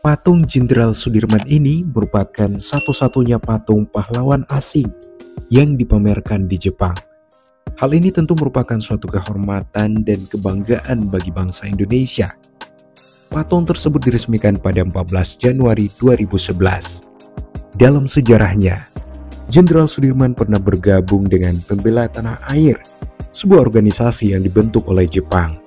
Patung Jenderal Sudirman ini merupakan satu-satunya patung pahlawan asing yang dipamerkan di Jepang. Hal ini tentu merupakan suatu kehormatan dan kebanggaan bagi bangsa Indonesia. Patung tersebut diresmikan pada 14 Januari 2011. Dalam sejarahnya, Jenderal Sudirman pernah bergabung dengan Pembela Tanah Air, sebuah organisasi yang dibentuk oleh Jepang.